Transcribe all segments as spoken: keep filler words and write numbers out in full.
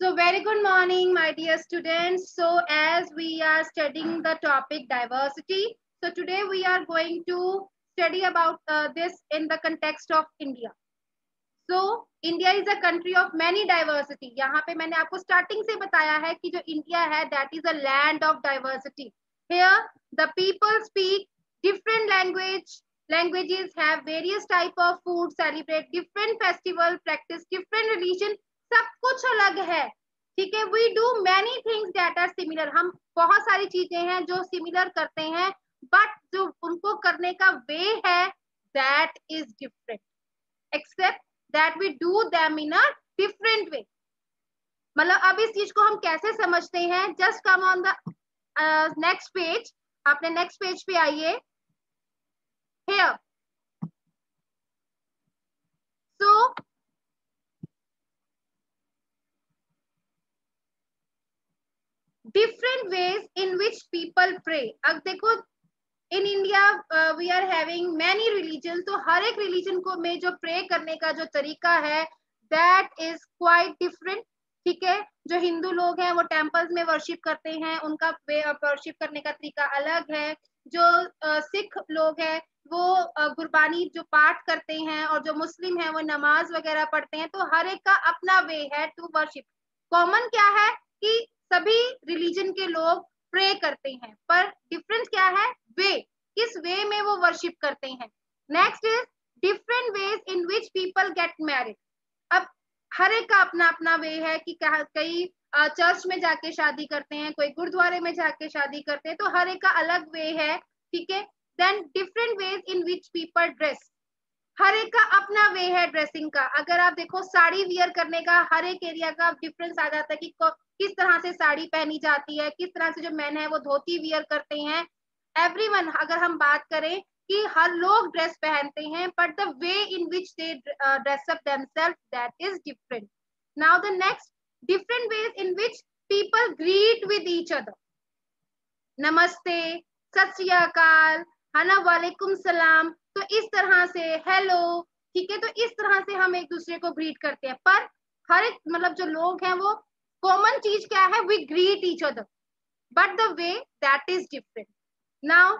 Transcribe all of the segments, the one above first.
So very good morning, my dear students. So as we are studying the topic diversity, so today we are going to study about uh, this in the context of India. So India is a country of many diversity. यहाँ पे मैंने आपको starting से बताया है कि जो India है, that is a land of diversity. Here the people speak different language, languages, have various type of food, celebrate different festival, practice different religion. सब कुछ अलग है, ठीक है. We do many things that are similar. हम बहुत सारी चीजें हैं जो सिमिलर करते हैं, बट जो उनको करने का वे है that is different, except that we do them in a different way. मतलब अब इस चीज को हम कैसे समझते हैं, just come on the next page. आपने नेक्स्ट पेज पे आइए. Here so different ways in which people pray. अब देखो in India we are having many religion, तो हर एक रिलीजन को में जो प्रे करने का जो तरीका है दैट इज क्वाइट डिफरेंट. ठीक है, जो हिंदू लोग हैं वो टेम्पल्स में वर्शिप करते हैं, उनका वे ऑफ वर्शिप करने का तरीका अलग है. जो सिख uh, लोग हैं वो uh, गुरबानी जो पाठ करते हैं, और जो मुस्लिम है वो नमाज वगैरह पढ़ते हैं. तो हर एक का अपना वे है टू वर्शिप. कॉमन क्या है कि सभी रिलीजन के लोग प्रे करते हैं, पर डिफरेंस क्या है, वे, किस वे में वो वर्शिप करते हैं. Next is different ways in which people get married. अब हर एक का अपना अपना वे है कि कई चर्च में जाके शादी करते हैं, कोई गुरुद्वारे में जाके शादी करते हैं, तो हर एक का अलग वे है. ठीक है. Then different ways in which people dress. हर एक का अपना वे है ड्रेसिंग का. अगर आप देखो साड़ी वियर करने का हर एक एरिया का डिफरेंस आ जाता है कि किस तरह से साड़ी पहनी जाती है, किस तरह से जो मैन है वो धोती वियर करते हैं. एवरीवन, अगर हम बात करें कि हर लोग ड्रेस पहनते हैं, but the way in which they dress up themselves that is different. Now the next, different ways in which people greet with each other. नमस्ते, सत श्री अकाल, है ना, वालेकुम सलाम. तो इस तरह से हेलो, ठीक है, तो इस तरह से हम एक दूसरे को ग्रीट करते हैं. पर हर एक मतलब जो लोग हैं वो कॉमन चीज क्या है, we greet each other, but the way that is different. Now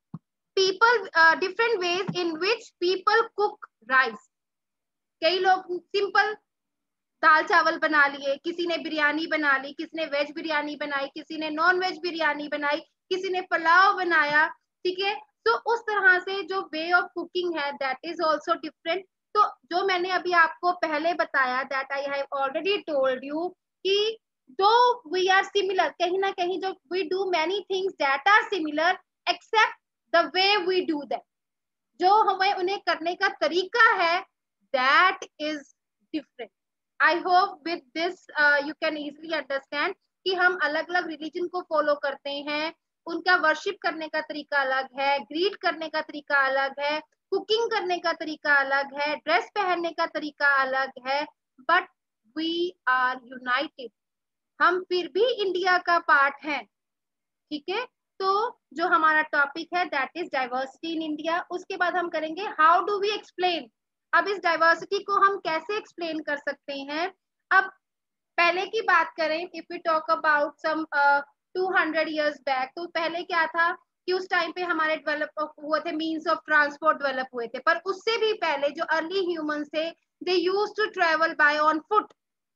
people, different ways in which people cook rice. कई लोग सिंपल दाल चावल बना लिए, किसी ने बिरयानी बना ली, किसी ने वेज बिरयानी बनाई, किसी ने नॉन वेज बिरयानी बनाई, किसी ने पुलाव बनाया. ठीक है, तो उस तरह से जो वे ऑफ कुकिंग है दैट इज ऑल्सो डिफरेंट. तो जो मैंने अभी आपको पहले बताया that I have already told you कि दो वी आर सिमिलर, कहीं ना कहीं जो we do many things that are similar except the way we do that. जो हमें उन्हें करने का तरीका है that is different. I hope with this you can easily understand कि हम अलग अलग रिलीजन को फॉलो करते हैं, उनका वर्शिप करने का तरीका अलग है, ग्रीट करने का तरीका अलग है, कुकिंग करने का तरीका अलग है, ड्रेस पहनने का तरीका अलग है, बट वी आर यूनाइटेड. हम फिर भी इंडिया का पार्ट हैं. ठीक है, तो जो हमारा टॉपिक है that is diversity in India. उसके बाद हम करेंगे हाउ डू वी एक्सप्लेन. अब इस डाइवर्सिटी को हम कैसे एक्सप्लेन कर सकते हैं. अब पहले की बात करें, if we talk about some two hundred years back, तो पहले क्या था कि उस टाइम पे हमारे डेवलप हुए थे, मीन्स ऑफ ट्रांसपोर्ट डेवलप हुए थे. पर उससे भी पहले जो अर्ली ह्यूमंस थे they used to travel by on foot.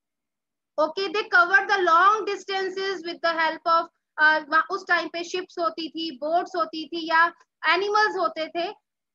Okay, they cover the long distances with the help of, उस टाइम पे शिप्स होती थी, बोट्स होती थी, या एनिमल्स होते थे.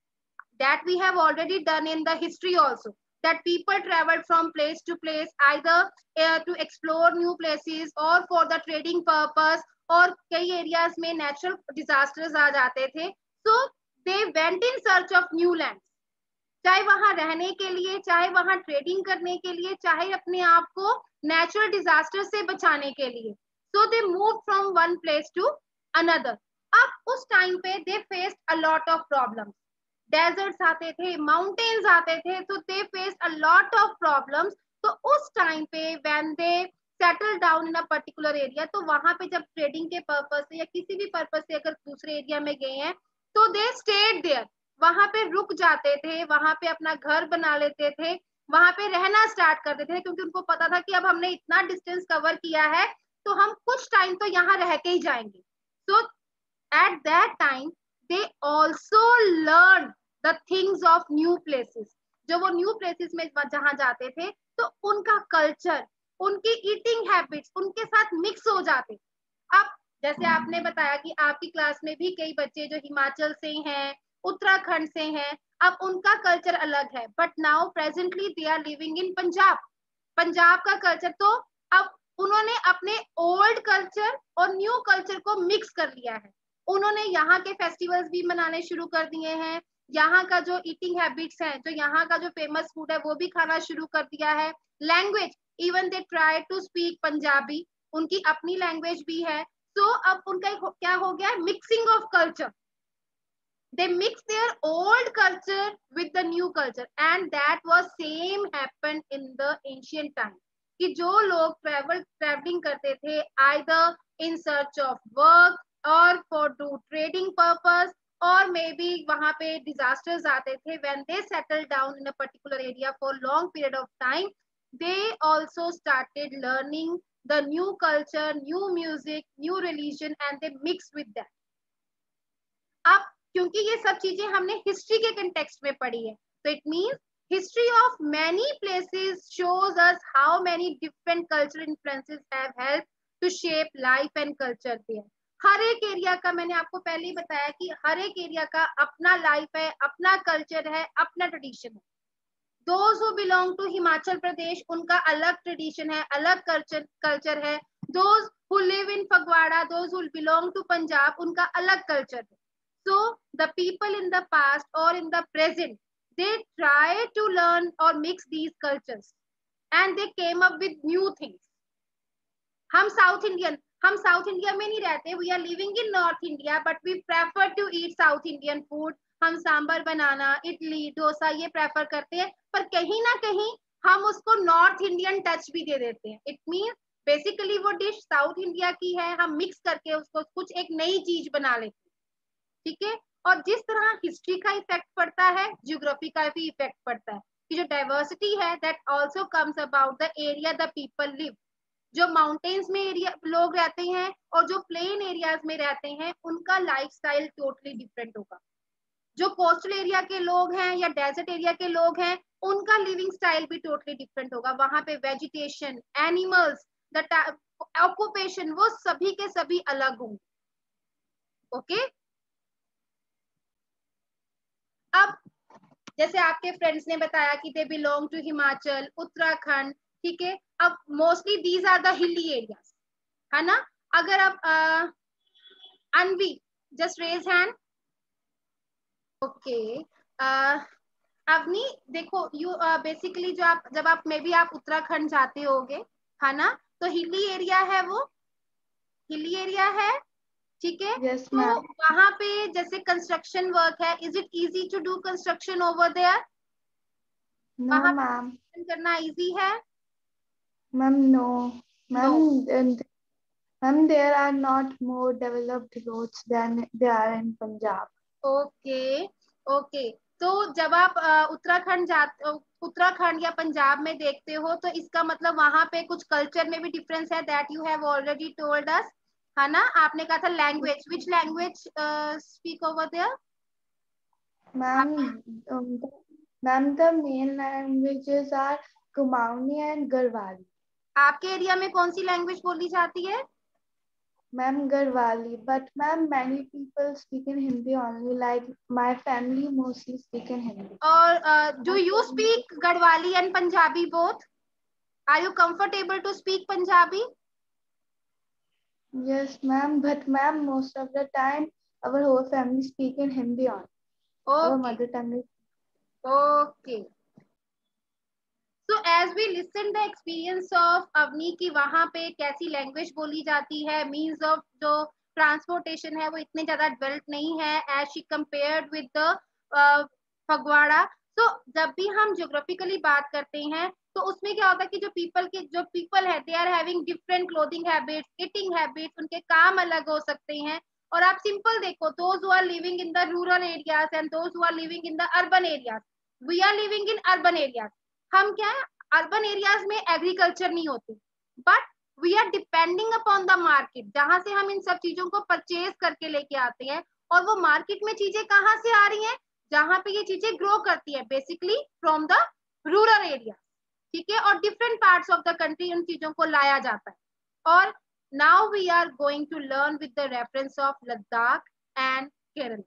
That we have already done in the history also, that people traveled from place to place either uh, to explore new places or for the trading purpose. और कई एरियाज में नेचुरल डिजास्टर्स आ जाते थे, so they went in search of new lands, चाहे वहां रहने के लिए, चाहे वहां ट्रेडिंग करने के लिए, चाहे अपने आप को नेचुरल डिजास्टर से बचाने के लिए. so they moved from one place to another. अब उस टाइम पे they faced a lot of problems. Deserts आते थे, माउंटेन्स आते थे, तो they face a lot of problems. तो उस टाइम पे when they settle down in a particular area, तो वहां पे जब ट्रेडिंग के पर्पस से या किसी भी पर्पस से अगर दूसरे एरिया में गए हैं तो दे स्टेड देयर, वहां पे रुक जाते थे, वहां पे अपना घर बना लेते थे, वहां पे रहना स्टार्ट कर देते थे, क्योंकि उनको पता था कि अब हमने इतना डिस्टेंस कवर किया है तो हम कुछ टाइम तो यहाँ रह के ही जाएंगे. So at that time they also learn the things of new places. जो वो न्यू प्लेसेस में जहां जाते थे तो उनका कल्चर, उनकी ईटिंग हैबिट्स उनके साथ मिक्स हो जाते. अब जैसे आपने बताया कि आपकी क्लास में भी कई बच्चे जो हिमाचल से हैं, उत्तराखंड से हैं, अब उनका कल्चर अलग है, but now presently they are living in Punjab. Punjab का कल्चर, तो अब उन्होंने अपने ओल्ड कल्चर और न्यू कल्चर को मिक्स कर लिया है. उन्होंने यहाँ के फेस्टिवल्स भी मनाने शुरू कर दिए हैं, यहाँ का जो ईटिंग हैबिट्स है, जो यहाँ का जो फेमस फूड है वो भी खाना शुरू कर दिया है. Language, even they try to speak Punjabi, उनकी अपनी लैंग्वेज भी है. तो so, अब उनका हो, क्या हो गया, mixing of culture. They mix their old culture with the new culture, and that was same happened in the ancient time. कि जो लोग travel traveling करते थे either in search of work or for do trading purpose or maybe वहां पे disasters आते थे, when they settled down in a particular area for long period of time, they also started learning the new culture, new music, new religion, and they mix with that. अब क्योंकि ये सब चीजें हमने हिस्ट्री के context में पढ़ी है, तो it means history of many places shows us how many different cultural influences have helped to shape life and culture there. हर एक एरिया का, मैंने आपको पहले ही बताया कि हर एक एरिया का अपना लाइफ है, अपना कल्चर है, अपना ट्रेडिशन है. Those who belong to Himachal Pradesh, उनका अलग ट्रेडिशन है, अलग कल्चर कल्चर है. Those who live in Phagwara, those who belong to Punjab, उनका अलग कल्चर है. So the people in the past or in the present, they try to learn or mix these cultures and they came up with new things. हम South Indian, हम South India में नहीं रहते, we are living in North India, but we prefer to eat South Indian food. हम सांबर बनाना, इडली, डोसा ये prefer करते हैं, पर कहीं ना कहीं हम उसको नॉर्थ इंडियन टच भी दे देते हैं. इट मीन बेसिकली वो डिश साउथ इंडिया की है, हम मिक्स करके उसको कुछ एक नई चीज बना लेते हैं. ठीक है. और जिस तरह हिस्ट्री का इफेक्ट पड़ता है, जियोग्राफी का भी इफेक्ट पड़ता है, कि जो डाइवर्सिटी है that also comes about the area the people live. जो माउंटेन्स में एरिया लोग रहते हैं और जो प्लेन एरियाज में रहते हैं, उनका लाइफस्टाइल टोटली डिफरेंट होगा. जो कोस्टल एरिया के लोग हैं या डेजर्ट एरिया के लोग हैं, उनका लिविंग स्टाइल भी टोटली डिफरेंट होगा. वहां पे वेजिटेशन, एनिमल्स, द ऑक्यूपेशन, वो सभी के सभी अलग होंगे. Okay okay? अब जैसे आपके फ्रेंड्स ने बताया कि they belong to Himachal, Uttarakhand, ठीक है. अब mostly these are the hilly areas, है ना. अगर आप Anvi just raise hand. Okay. Avni देखो, यू बेसिकली जो आप जब आप मे बी आप उत्तराखंड जाते होगे, है ना, तो हिली एरिया है, वो हिली एरिया है. ठीक है. yes, तो वहां पे जैसे कंस्ट्रक्शन वर्क है, is it easy to do construction over there? no ma'am. करना इजी है? Ma'am no ma'am. Ma'am there are not more developed roads than they are in Punjab. Okay okay. तो जब आप उत्तराखंड जाते, उत्तराखंड या पंजाब में देखते हो, तो इसका मतलब वहां पे कुछ कल्चर में भी डिफरेंस है, that you have already told us, है ना. आपने कहा था language, which language speak over there? Ma'am ma'am the main languages are Kumaoni and Garhwali. आपके एरिया में कौन सी लैंग्वेज बोली जाती है? Ma'am, Garhwali, but ma'am, many people speak in Hindi only. Like my family mostly speak in Hindi. और do you speak Garhwali and Punjabi both? Are you comfortable to speak Punjabi? Yes, ma'am. But ma'am, most of the time, our whole family speak in Hindi only. Okay. Our mother tongue is. Okay. So as we listen the experience of Avni की वहां पे कैसी language बोली जाती है, means of जो transportation है वो इतने ज्यादा डेवलप नहीं है as she compared with the Phagwara. तो जब भी हम ज्योग्राफिकली बात करते हैं तो उसमें क्या होता है कि जो पीपल के जो पीपल है they are having different clothing habits, eating habits, उनके काम अलग हो सकते हैं. और आप सिंपल देखो, those who are living in the rural areas and those who are living in the urban areas, we are living in urban areas. हम क्या है, अर्बन एरियाज में एग्रीकल्चर नहीं होती, but we are depending upon the market, जहां से हम इन सब चीजों को परचेज करके लेके आते हैं, और वो मार्केट में चीजें कहाँ से आ रही हैं, जहां पे ये चीजें ग्रो करती है, basically from the rural area, ठीक है, और different parts of the country उन चीजों को लाया जाता है. और now we are going to learn with the reference of Ladakh and Kerala.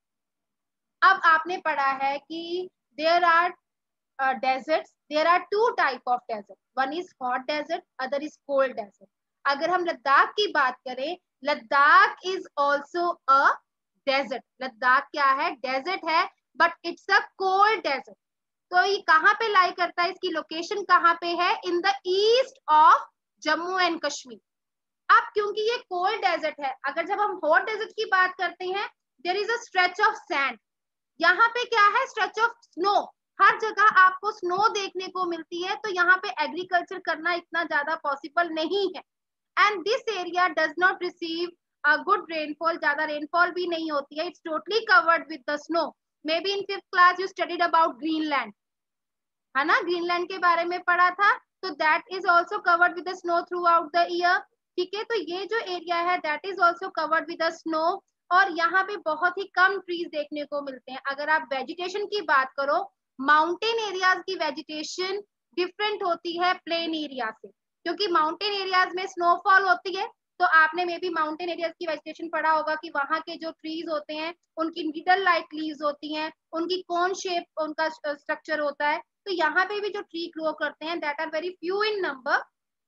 अब आपने पढ़ा है कि there are deserts, there are two type of desert, one is hot desert, other is cold desert. अगर हम लद्दाख की बात करें, Ladakh is also a desert. Ladakh क्या है, डेजर्ट है, but it's a cold desert. तो ये कहाँ पे लाई करता है, इसकी लोकेशन कहाँ पे है, in the east of Jammu and Kashmir. अब क्योंकि ये कोल्ड डेजर्ट है, अगर जब हम हॉट डेजर्ट की बात करते हैं, there is a stretch of sand. यहाँ पे क्या है, स्ट्रेच ऑफ स्नो, हर जगह आपको स्नो देखने को मिलती है, तो यहाँ पे एग्रीकल्चर करना इतना ज्यादा पॉसिबल नहीं है. And this area does not receive a good rainfall, ज्यादा रेनफॉल भी नहीं होती है. It's totally covered with the snow. Maybe in fifth class you studied about Greenland, है ना, ग्रीनलैंड के बारे में पढ़ा था. तो that is also covered with the snow throughout the year. ठीक है, तो ये जो एरिया है that is also covered with the snow, और यहाँ पे बहुत ही कम ट्रीज देखने को मिलते हैं. अगर आप वेजिटेशन की बात करो, माउंटेन एरियाज की वेजिटेशन डिफरेंट होती है प्लेन एरिया से, क्योंकि माउंटेन एरियाज में स्नोफॉल होती है. तो आपने मे बी माउंटेन एरियाज की वेजिटेशन पढ़ा होगा कि वहां के जो ट्रीज होते हैं उनकी निडल लाइक लीव्स होती हैं, उनकी कौन शेप उनका स्ट्रक्चर होता है. तो यहाँ पे भी जो ट्री ग्रो करते हैं that are very few in number.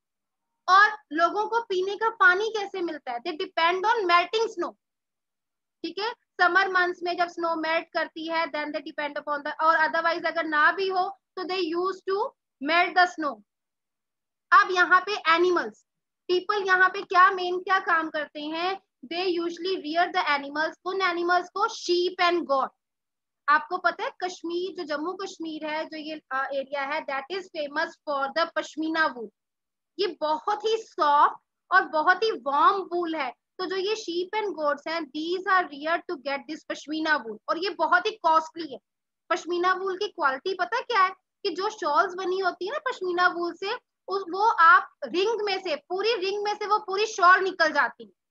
और लोगों को पीने का पानी कैसे मिलता है, they depend on melting snow. ठीक है, समर मंथ्स में जब स्नो मेल्ट करती है then they depend upon the, और अदरवाइज अगर ना भी हो तो they use to melt the snow. अब यहाँ पे एनिमल्स, पीपल यहाँ पे क्या मेन क्या काम करते हैं, they usually rear the animals. उन एनिमल्स को शीप एंड गॉट. आपको पता है कश्मीर, जो जम्मू कश्मीर है, जो ये एरिया है that is famous for the pashmina wool. ये बहुत ही सॉफ्ट और बहुत ही वार्म वूल है. तो जो ये शीप एंड गोट्स हैं, these are rear to get this pashmina wool, और ये बहुत ही कॉस्टली है. पश्मीना वूल की क्वालिटी पता क्या है, कि जो शॉल्स बनी होती है ना पश्मीना वूल से, उस वो आप रिंग में से, पूरी रिंग में से वो पूरी शॉल निकल जाती है,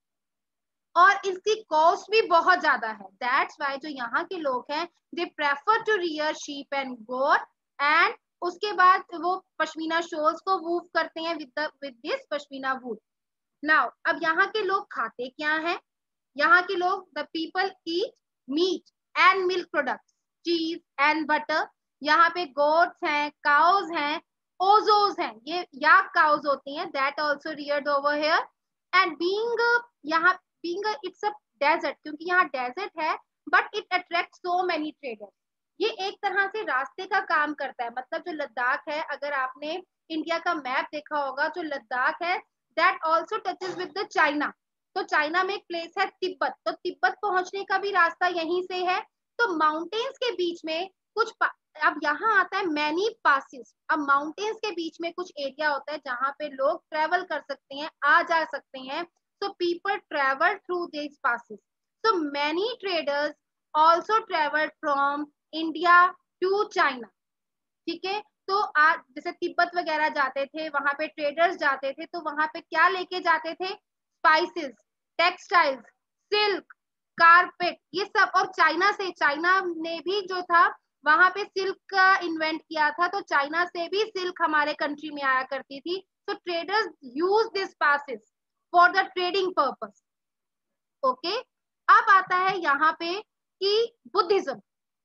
और इसकी कॉस्ट भी बहुत ज्यादा है. दैट्स वाई जो यहाँ के लोग हैं they prefer to rear sheep and goat, and उसके बाद वो पश्मीना शॉल्स को वूव करते हैं with the with this pashmina wool. Now अब यहाँ के लोग खाते क्या हैं, यहाँ के लोग, the people eat meat and milk products, cheese and butter. यहाँ पे गोट्स हैं, काउज हैं, ओजोज हैं, ये याक काउज होती हैं, that also reared over here. And being यहाँ बीइंग इट्स अ डेजर्ट, क्योंकि यहाँ डेजर्ट है, but it attract so many traders. ये एक तरह से रास्ते का काम करता है. मतलब जो लद्दाख है, अगर आपने इंडिया का मैप देखा होगा, जो लद्दाख है that also touches with the China. तो चाइना में एक प्लेस है तिब्बत, तो तिब्बत पहुंचने का भी रास्ता यहीं से है. तो माउंटेन्स के बीच में कुछ, अब यहाँ आता है मैनी पासिस. अब माउंटेन्स के बीच में कुछ एरिया होता है जहाँ पे लोग ट्रेवल कर सकते हैं, आ जा सकते हैं. So people travel through these passes. So many traders also traveled from India to China. ठीक है, तो आज जैसे तिब्बत वगैरह जाते थे, वहां पे ट्रेडर्स जाते थे, तो वहां पे क्या लेके जाते थे, स्पाइसेस, टेक्सटाइल्स, सिल्क, कारपेट, ये सब. और चाइना से, चाइना ने भी जो था वहां पे सिल्क का इन्वेंट किया था, तो चाइना से भी सिल्क हमारे कंट्री में आया करती थी. तो traders use this passes for the trading purpose. Okay, अब आता है यहाँ पे कि Buddhism.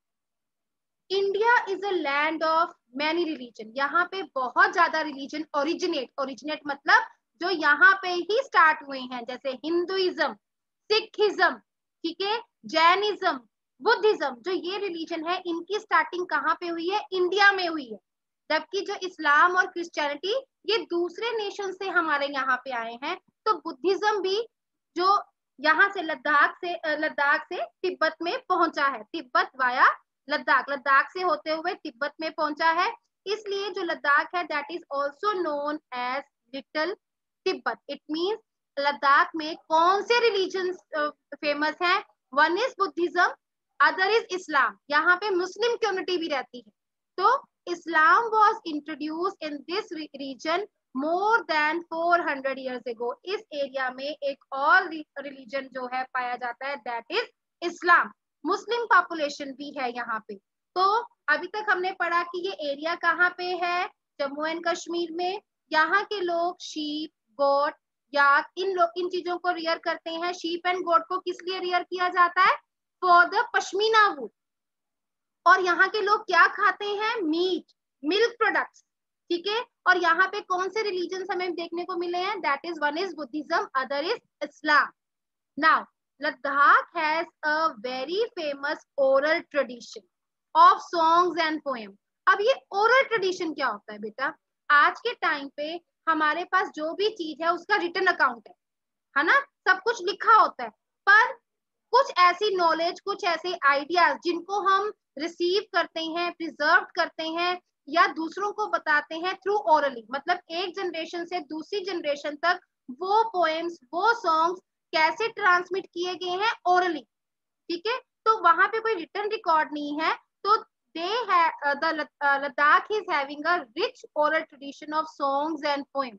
India is a land of many religion. यहाँ पे बहुत ज्यादा रिलीजन ओरिजिनेट, ओरिजिनेट मतलब जो यहाँ पे ही स्टार्ट हुए हैं, जैसे हिंदुइज्म, सिखिज्म, ठीक है, जैनिज्म, बुद्धिज्म. जो ये रिलीजन है इनकी स्टार्टिंग कहाँ पे हुई है, इंडिया में हुई है. जबकि जो इस्लाम और क्रिश्चियनिटी ये दूसरे नेशन से हमारे यहाँ पे आए हैं. तो बुद्धिज्म भी जो यहाँ से लद्दाख से लद्दाख से तिब्बत में पहुंचा है, तिब्बत वाया लद्दाख, लद्दाख से होते हुए तिब्बत में पहुंचा है. इसलिए जो लद्दाख है that is also known as little Tibet. It means लद्दाख में कौन से रिलीजन फेमस हैं, one is Buddhism, other is Islam. यहाँ पे मुस्लिम कम्युनिटी भी रहती है. तो Islam was introduced in this region more than four hundred years ago. इस एरिया में एक और रिलीजन जो है पाया जाता है, that is Islam. Muslim population भी है यहाँ पे. तो अभी तक हमने पढ़ा कि ये एरिया कहाँ पे है, जम्मू एंड कश्मीर में. यहाँ के लोग शीप, गोट, याक, इन लोग इन चीजों को रियर करते हैं. शीप एंड गोट को किस लिए रियर किया जाता है? For the pashmina wool. और यहाँ के लोग क्या खाते हैं? Meat, milk products. ठीक है. और यहाँ पे कौन से रिलीजन हमें देखने को मिले हैं? That is one is Buddhism, other is Islam. Now Ladakh has a very famous oral tradition of songs and poem. अब ये ओरल ट्रेडिशन क्या होता है बेटा? आज के टाइम पे हमारे पास जो भी चीज है उसका रिटन अकाउंट है, है ना, सब कुछ लिखा होता है. पर कुछ ऐसी नॉलेज, कुछ ऐसे आइडियाज जिनको हम रिसीव करते हैं, प्रिजर्व करते हैं या दूसरों को बताते हैं थ्रू ओरली, मतलब एक जनरेशन से दूसरी जनरेशन तक वो पोएम्स, वो सॉन्ग्स कैसे ट्रांसमिट किए गए हैं? ओरली. ठीक है. तो वहां पे कोई रिटन रिकॉर्ड नहीं है. तो दे है the Ladakh is having a rich oral tradition of songs and poem.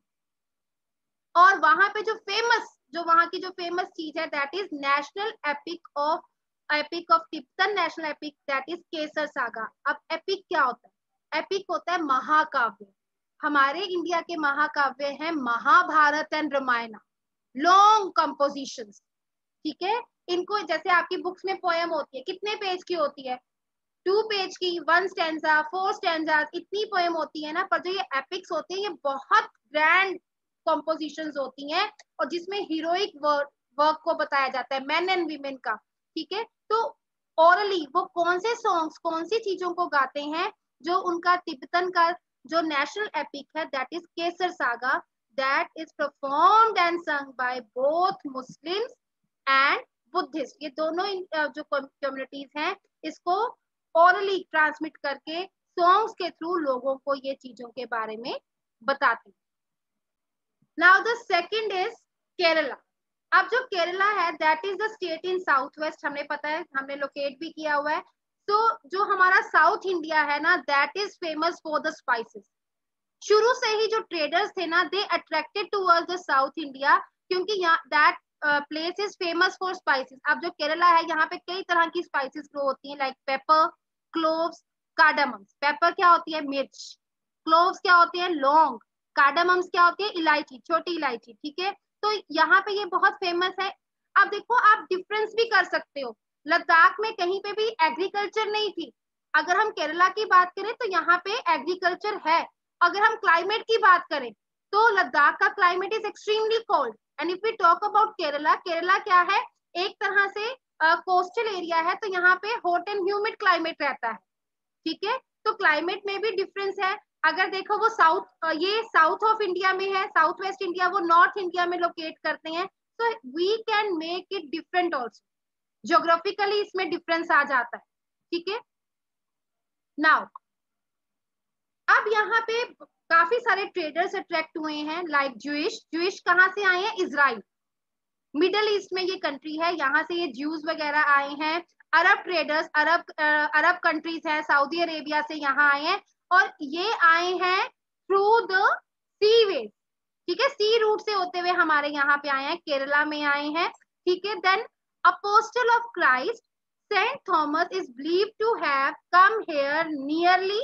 और वहां पे जो फेमस जो वहां की जो फेमस चीज है that is national epic of epic of Tibetan national epic, that is Kesar saga. अब एपिक क्या होता है? एपिक होता है महाकाव्य. हमारे इंडिया के महाकाव्य हैं Mahabharat and Ramayan, long compositions. ठीक है. इनको जैसे आपकी बुक्स में पोएम होती है, कितने पेज की होती है? टू पेज की, वन स्टैंजा, फोर स्टैंजा, इतनी पोएम होती है ना. पर जो ये एपिक्स होते हैं ये बहुत ग्रैंड कॉम्पोजिशंस होती हैं और जिसमें हीरोइक वर्क वर्क को बताया जाता है, मैन एंड वीमेन का. ठीक है. तो ओरली वो कौन से सॉन्ग्स, कौन सी चीजों को गाते हैं? जो उनका तिब्बतन का जो नेशनल एपिक है that is Kesar saga, that is performed and sung by both Muslims and Buddhist. ये दोनों जो कम्युनिटीज हैं इसको ओरली ट्रांसमिट करके सॉन्ग्स के थ्रू लोगों को ये चीजों के बारे में बताते हैं. Now the second is Kerala. अब जो केरला है that is the state in south west, हमें पता है, हमने लोकेट भी किया हुआ है. तो जो हमारा साउथ इंडिया है ना that is famous for the spices. शुरू से ही जो ट्रेडर्स थे ना they attracted towards the south India, क्योंकि यहाँ that place is famous for spices. अब जो केरला है यहाँ पे कई तरह की स्पाइसेस ग्रो होती हैं, like pepper, cloves, cardamoms. Pepper क्या होती है? मिर्च. क्लोव्स क्या होते हैं? लौंग. कार्डामम्स क्या होती है? इलायची, छोटी इलायची. ठीक है. तो यहाँ पे ये बहुत फेमस है. अब देखो आप डिफरेंस भी कर सकते हो. लद्दाख में कहीं पे भी एग्रीकल्चर नहीं थी. अगर हम केरला की बात करें तो यहाँ पे एग्रीकल्चर है. अगर हम क्लाइमेट की बात करें तो लद्दाख का climate is extremely cold. And if we talk about Kerala, Kerala क्या है? एक तरह से कोस्टल uh, एरिया है, तो यहाँ पे हॉट एंड ह्यूमिड क्लाइमेट रहता है. ठीक है. तो क्लाइमेट में भी डिफरेंस है. अगर देखो वो साउथ, ये साउथ ऑफ इंडिया में है, साउथ वेस्ट इंडिया, वो नॉर्थ इंडिया में लोकेट करते हैं. तो we can make it different also. Geographically इसमें डिफरेंस आ जाता है. ठीक है. नाउ अब यहाँ पे काफी सारे ट्रेडर्स अट्रैक्ट हुए हैं, लाइक ज्यूइश. ज्यूइश कहाँ से आए हैं? इजराइल, मिडल ईस्ट में ये कंट्री है, यहाँ से ये ज्यूज वगैरह आए हैं. Arab traders, Arab Arab countries हैं, सऊदी अरेबिया से यहाँ आए हैं और ये आए हैं थ्रू द सी वे. ठीक है. सी रूट से होते हुए हमारे यहाँ पे आए हैं, केरला में आए हैं. ठीक है. Then apostle of Christ saint Thomas is believed to have come here nearly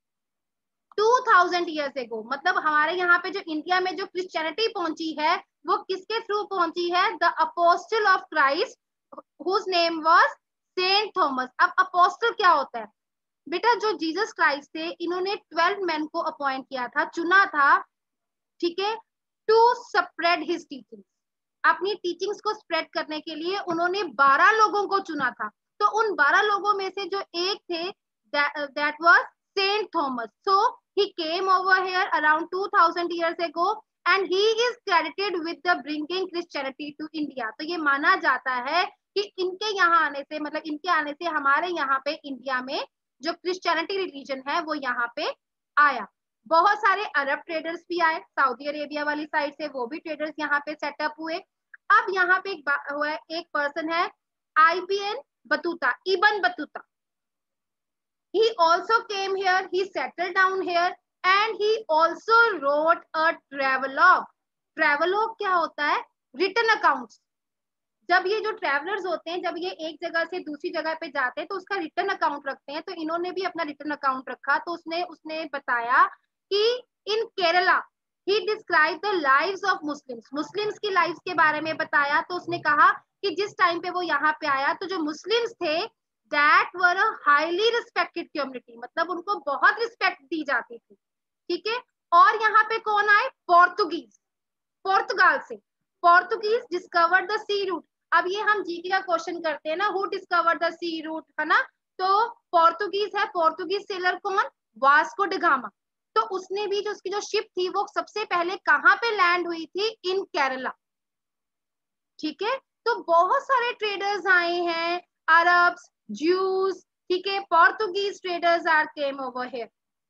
two thousand years ago. मतलब हमारे यहाँ पे जो इंडिया में जो क्रिश्चियनिटी पहुंची है वो किसके थ्रू पहुंची है? The apostle of Christ whose name was saint Thomas. अब अपोस्टल क्या होता है बेटा? जो जीसस क्राइस्ट थे इन्होंने ट्वेल्व मैन को अपॉइंट किया था, चुना था. ठीक है. टू स्प्रेड हिज टीचिंग्स, अपनी टीचिंग्स को स्प्रेड करने के लिए उन्होंने बारह लोगों को चुना था. तो उन बारह लोगों में से जो एक थे that was saint Thomas. So he came over here around two thousand years ago and he is credited with the bringing Christianity to India. तो ये माना जाता है कि इनके यहाँ आने से, मतलब इनके आने से हमारे यहाँ पे इंडिया में जो क्रिश्चियनिटी रिलीजन है वो यहाँ पे आया. बहुत सारे अरब ट्रेडर्स भी आए सऊदी अरेबिया वाली साइड से, वो भी ट्रेडर्स यहाँ पे सेटअप हुए. अब यहाँ पे एक हुआ है, एक पर्सन है Ibn Battuta, Ibn Battuta. he also came here, he settled down here, and he also wrote a travelogue. travelogue क्या होता है? written accounts. जब ये जो ट्रैवलर्स होते हैं, जब ये एक जगह से दूसरी जगह पे जाते हैं तो उसका रिटर्न अकाउंट रखते हैं, तो इन्होंने भी अपना रिटर्न अकाउंट रखा। तो उसने उसने बताया कि in Kerala he describe the lives of Muslims, Muslims की लाइव्स के बारे में बताया। तो उसने कहा कि जिस टाइम पे वो यहाँ पे आया तो जो मुस्लिम्स थे that were a highly respected community, मतलब उनको बहुत रिस्पेक्ट दी जाती थी, ठीक है। और यहाँ पे कौन आए? पोर्तुगीज, पोर्तुगाल से। Portuguese discovered the sea route. अब ये हम जीके का क्वेश्चन करते हैं ना, who discovered the sea route, है ना। तो पोर्तुगीज है, पोर्तुगीज सेलर कौन? Vasco da Gama. तो उसने भी जो उसकी जो शिप थी वो सबसे पहले कहाँ पे लैंड हुई थी? इन केरला, ठीक है। तो बहुत सारे ट्रेडर्स आए हैं, अरब्स, ज्यूज, ठीक है, Portuguese traders are came over here.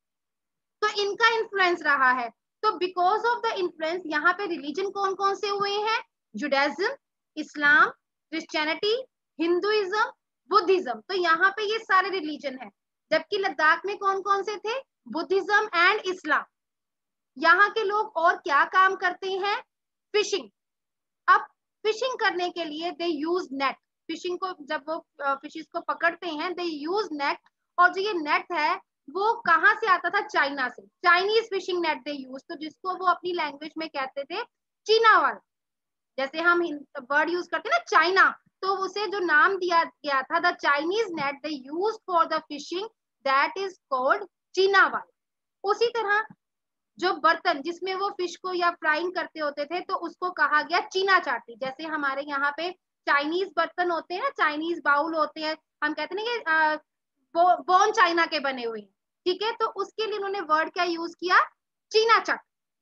तो इनका इन्फ्लुएंस रहा है। तो बिकॉज ऑफ द इन्फ्लुएंस यहाँ पे रिलीजन कौन कौन से हुए हैं? Judaism, Islam, Christianity, Hinduism, Buddhism. तो यहाँ पे ये सारे रिलीजन है। जबकि लद्दाख में कौन कौन से थे? Buddhism and Islam. यहाँ के लोग और क्या काम करते हैं? फिशिंग। अब फिशिंग करने के लिए दे यूज नेट। फिशिंग को जब वो फिशेस को पकड़ते हैं दे यूज नेट। और जो ये नेट है वो कहाँ से आता था? चाइना से। Chinese fishing net they use, तो जिसको वो अपनी लैंग्वेज में कहते थे चीना वाला। जैसे हम वर्ड यूज करते हैं ना चाइना, तो उसे जो नाम दिया गया था the Chinese net they use for the fishing, that is called चीना वाला। उसी तरह जो बर्तन जिसमें वो फिश को या फ्राइंग करते होते थे तो उसको कहा गया चीना चाटी। जैसे हमारे यहाँ पे चाइनीज बर्तन होते हैं ना, चाइनीज बाउल होते हैं, हम कहते हैं कि बो, बोन चाइना के बने हुए, ठीक है। तो उसके लिए उन्होंने वर्ड क्या यूज किया? चीना चट।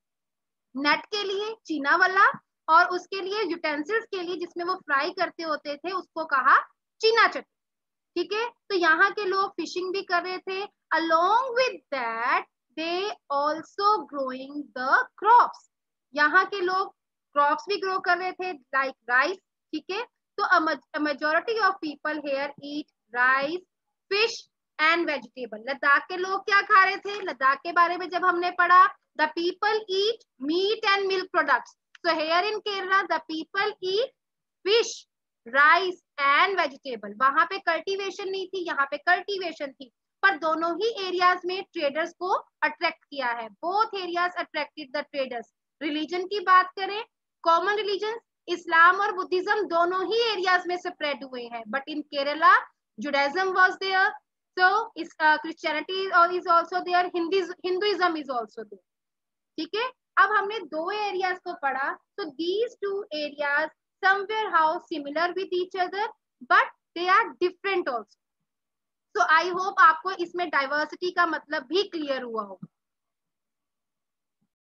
नेट के लिए चीना वाला, और उसके लिए यूटेंसिल्स के लिए जिसमें वो फ्राई करते होते थे उसको कहा चीना चट, ठीक है। तो यहाँ के लोग फिशिंग भी कर रहे थे। Along with that they also growing the crops. यहाँ के लोग क्रॉप्स भी ग्रो कर रहे थे लाइक राइस, ठीक है। तो majority of people here eat rice, fish and vegetable. Ladakh के लोग क्या खा रहे थे? लद्दाख के बारे में जब हमने पढ़ा, the people eat meat and milk products. So here in Kerala the people eat fish, rice and vegetable. वहां पे कल्टीवेशन नहीं थी, यहाँ पे कल्टीवेशन थी। पर दोनों ही एरियाज में ट्रेडर्स को अट्रैक्ट किया है। Both areas attracted the traders. Religion की बात करें, कॉमन रिलीजन इस्लाम और बुद्धिज्म दोनों ही एरियाज में स्प्रेड हुए हैं। But in Kerala Judaism was there, so Christianity is also there, Hinduism is also there, ठीक है। अब हमने दो एरियाज को पढ़ा, तो these two areas somewhere how similar with each other but they are different also. So I hope आपको इसमें डाइवर्सिटी का मतलब भी क्लियर हुआ होगा।